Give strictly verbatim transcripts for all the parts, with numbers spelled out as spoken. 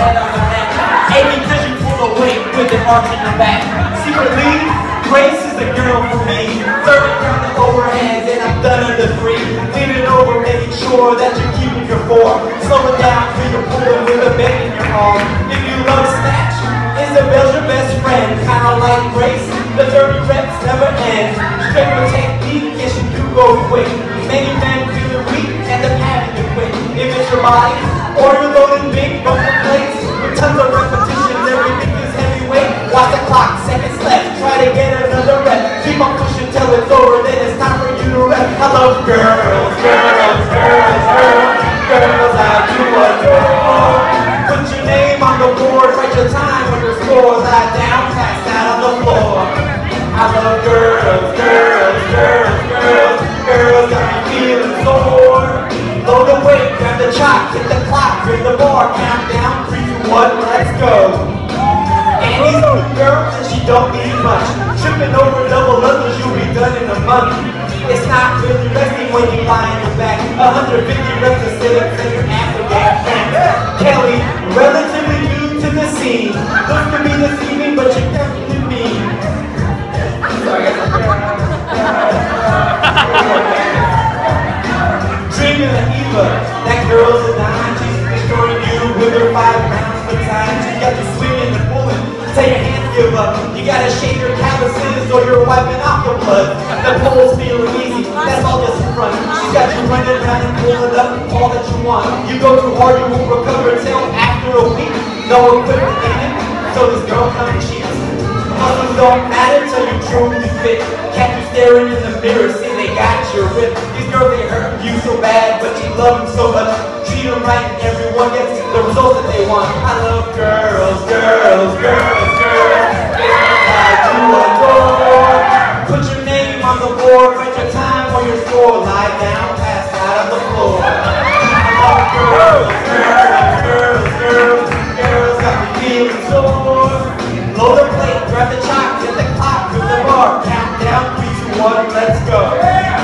head on the neck. Aching cause you pull the weight with an arch in your back. Secretly, Grace is the girl for me. Third down the overheads and I'm done under three. Leaning over, making sure that you're keeping your form. Slow it down till you're pulling with a bend in your arm. If you love snatch, Isabel's your best friend. Kinda like Grace, the thirty reps never end. Straight with technique, yes you do go quick. Many men feel it weak and they're having to quit. If it's your body, or you're loading big bumper plates with tons of repetitions, everything is heavyweight. Watch the clock, seconds left, try to get another rep. Keep on pushing till it's over, then it's time for you to rep. I love girls, girls, girls, girls, girls I do adore. Put your name on the board, write your time on your score, lie down, pass out on the floor. I love girls, girls, girls, girls, girls got me feeling sore. Load the weight, grab the chalk, hit the clock, grab the bar, count down, three, two, one, let's go. Annie's a good girl and she don't need much. Tripping over double others, you'll be done in a month. It's not really resting when you lie on your back. one hundred fifty reps of sit-ups and your after back. Kelly, relatively new to the scene. Looks to be deceiving, but you're definitely mean. Dreaming of Eva, that girl's a dime. She's destroying you with her five rounds for time. She's got you swinging and pulling till your hands give up. You gotta shake your calluses or you're wiping off the blood. The pole's feeling easy, that's all just a front. She's got you running around and pulling up all that you want. You go too hard, you won't recover till after a week. No equipment needed, so this girl comes cheap. Muscles don't matter till you truly fit. Catch you staring in the mirror, see they got your rip. These girls, they hurt you so bad, but you love them so much. Treat them right and everyone gets the results that they want. I love girls, girls, girls, girls, girls I do adore. Put your name on the board, write your time or your score, lie down, pass out on the floor. I love girls, girls, girls, girls, girls got me feeling sore. Load the plate, grab the chalk, hit the clock, through the bar, count down, three, two, one, let's go.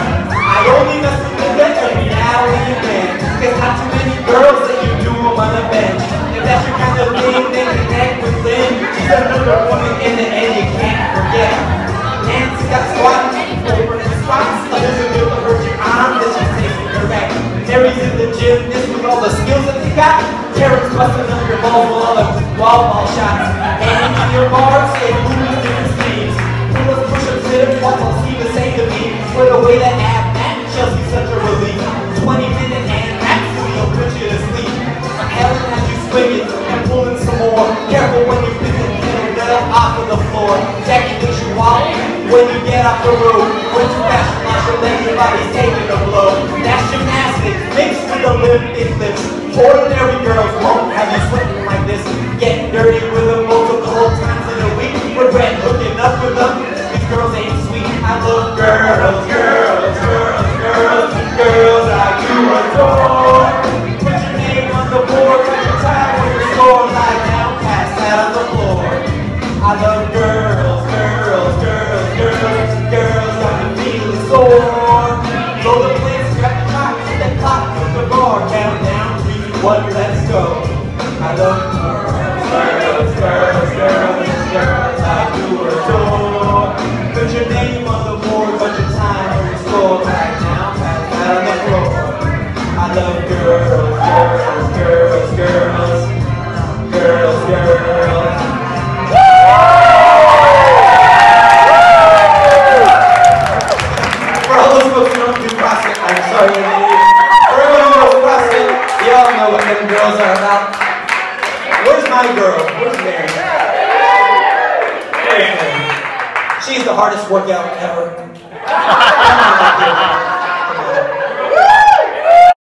I only mess with the bench every now and again. There's not too many girls that you do them on the bench. If that's your kind of thing, then connect with Lynn. She's another woman in the end you can't forget. Nancy got squats, over and squats. Others are good to hurt your arm, then she's taking her back. Mary's in the gymnast with all the skills that he got. Karen's busting up your balls with all the wall ball shots. And on your bars, they move different speeds. Pull up, push up, sit up, walk on Steve the same to me. Put away that ab, that Chelsea's such a relief. twenty minute and rap studio put you to sleep. Helen has you swinging and pulling some more. Careful when you pick the kettlebell off of the floor. Jackie thinks you walk when you get off the road. When you fast, launch your legs, your body's taking a blow. That's gymnastics mixed with Olympic lifts. Ordinary girls won't have you sweating like this. Getting dirty with them multiple times in a week. Regret hooking up with them. These girls ain't sweet. I love girls, girls, girls, girls, girls I do adore. Put your name on the board, put your time on your score, lie down, pass out on the floor. I love girls, girls, girls, girls, girls got me feeling sore. Load the plates, grab the clock, hit the clock, put the bar, count down, three, two, one, let's go. I love girls, girls, girls, girls, girls I do adore. Put your name on the board, put your time on your score, lie down, pass out on the floor. I love girls, girls, girls, girls, girls, girls. For all those folks who don't do CrossFit, I'm sorry, lady. For everyone who knows CrossFit, you all know what them girls are about. Where's my girl? Where's Mary? She's the hardest workout ever.